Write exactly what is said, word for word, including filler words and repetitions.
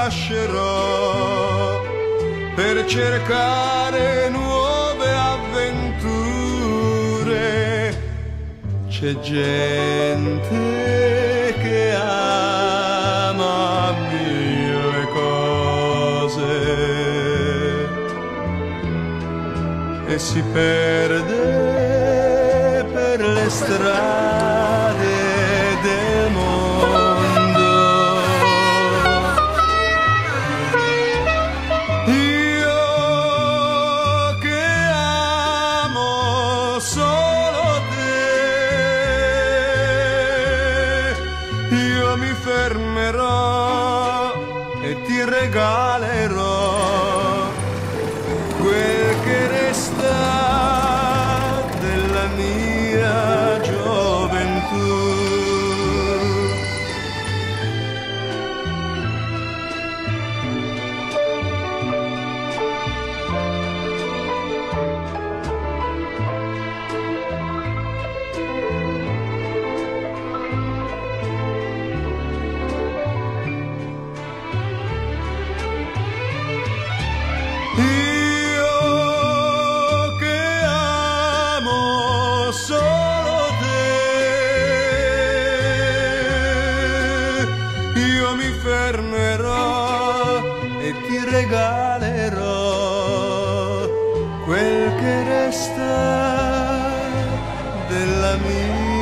lascerò per cercare nuove avventure. C'è gente che ama mille cose e si perde per le strade del mondo. Io che amo solo te, io mi fermerò e ti regalerò quel che resta della mia gioventù. Solo te, io mi fermerò e ti regalerò quel che resta della mia